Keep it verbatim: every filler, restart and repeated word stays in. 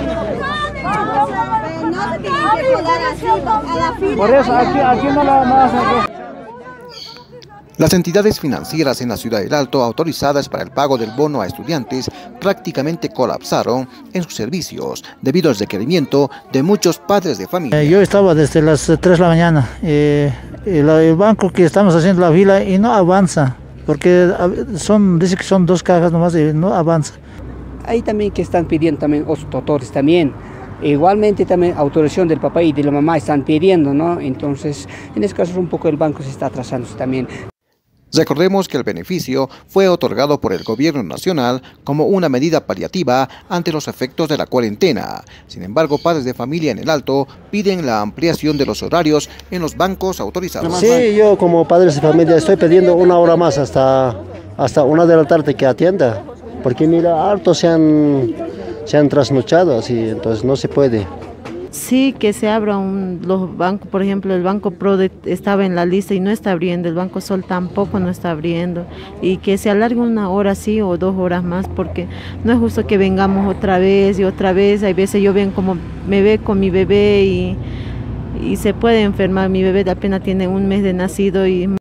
Por eso aquí, aquí no la vamos a hacer. Las entidades financieras en la ciudad del Alto autorizadas para el pago del bono a estudiantes prácticamente colapsaron en sus servicios debido al requerimiento de muchos padres de familia. Yo estaba desde las tres de la mañana, eh, el banco que estamos haciendo la fila y no avanza, porque son, dice que son dos cajas nomás y no avanza. Ahí también que están pidiendo también los tutores también. Igualmente también autorización del papá y de la mamá están pidiendo, ¿no? Entonces, en este caso un poco el banco se está atrasando también. Recordemos que el beneficio fue otorgado por el gobierno nacional como una medida paliativa ante los efectos de la cuarentena. Sin embargo, padres de familia en el Alto piden la ampliación de los horarios en los bancos autorizados. Sí, yo como padre de familia estoy pidiendo una hora más hasta, hasta una de la tarde que atienda. Porque mira, hartos se han, se han trasnochado así, entonces no se puede. Sí, que se abra un, los bancos, por ejemplo, el Banco Prode estaba en la lista y no está abriendo, el Banco Sol tampoco no está abriendo, y que se alargue una hora sí o dos horas más, porque no es justo que vengamos otra vez y otra vez. Hay veces yo ven como me ve con mi bebé y, y se puede enfermar, mi bebé apenas tiene un mes de nacido y